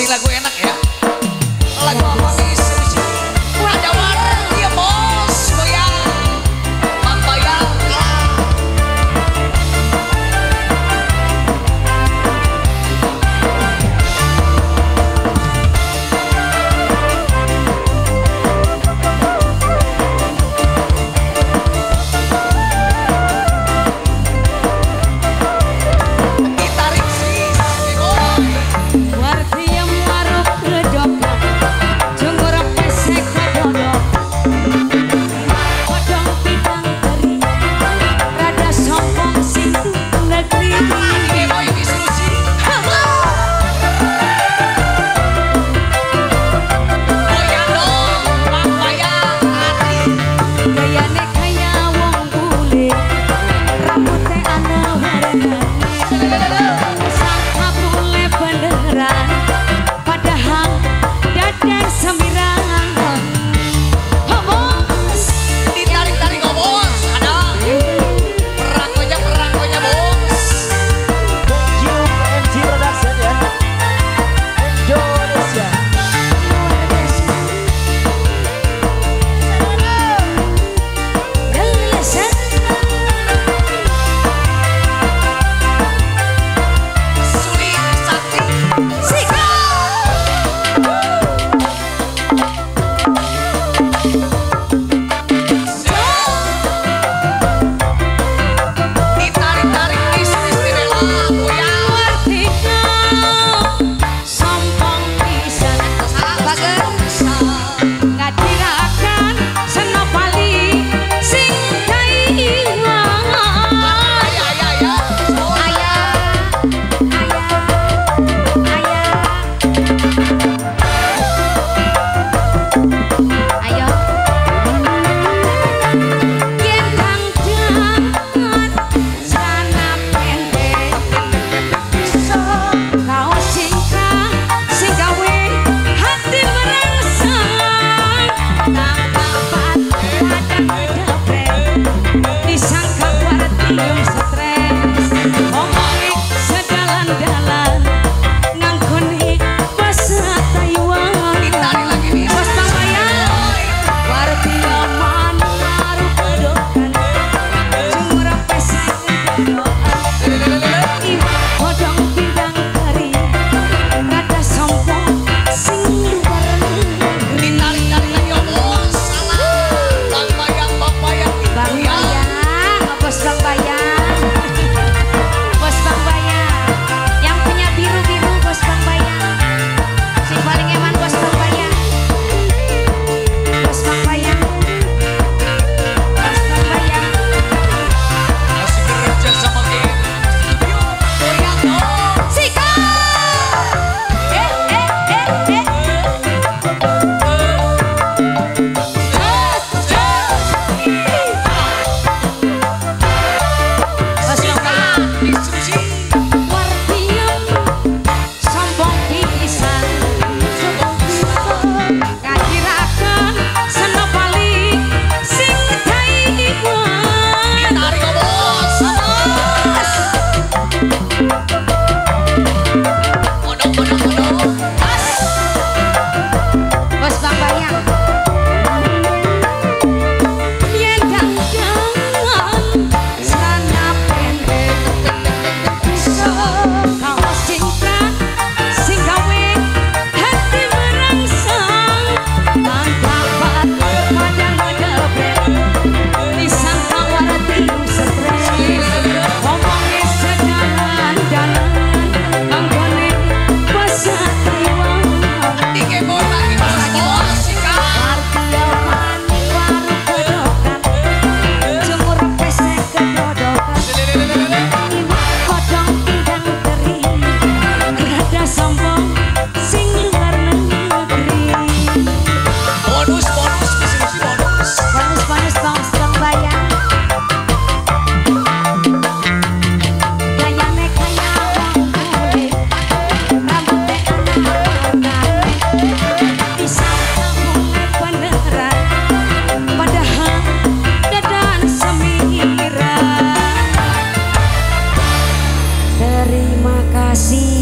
lagu enak ya. Lagu apa nih? Ada warung dia bos, goyang, Bang Bayang. Ditarik sih, boy. Warti yang maruk redok, junggur pesek kodok, kodong bidang teri, rada sombong situ negeri. Ini boy diskusi. Goyang dong, Bang Bayang, Adi. Gayane kaya wong bule, rambutnya ana warna. Sangka bule beneran, padahal dadar sembiran. Homos, Ditarik-tarik oh bos, ada. Perangkonya bos. MG Production ya. Indonesia. Suli Sakti. Ditarik-tarik istimewa goyang. sombong pisan, nggak dirakan senopali sing kaiwan. Ayo, gendang jangan sana pendek, so kau singkang sing gawe hati merangsang, tangkapan kadang kedeprek, disangka wartium stres, omongin sedalan-dalan, ngangkoni bahasa Taiwan. Ditarik lagi nih. Bos Bang Bayang, warti aman ngaruh kedokan, jumur pesek kedokan, kodong bidang kari, rada sombong sing luar negeri. Ditarik-tarik lagi oh bos. Salah. Bang Bayang Bang Bayang, Bos Bang Bayang, Bos Bang Bayang, yang punya biru-biru Bos Bang Bayang, si paling eman Bos Bang Bayang, Bos Bang Bayang, Bos Bang Bayang. Masih kerja sama game. Goyang dong. Sika, Bos Bang Bayang. Diskusi. Wartium sombong pisan, kadirakan senopali sing Taiwan. Ditarik oh bos. Odong. Bos Bang Bayang, gendang jangan sana pendek, so kau singkang sing gawe hati merangsang, tangkapan padang ngedebrek, disangka wartium stres, omongin sedalan-dalan, anggone bahasa Taiwan. Tiga bola lagi bos. Sika. Wartiawan waru kedokan, jumur pesek kedodokan, kodong bidang teri, rada sombong sing luar negeri. Bonus diskusi bonus. Bonus Bang Bayang, gayane kaya wong bule, rambutnya anak-anak, disangka bule beneran, padahal dadan semiran. Terima kasih.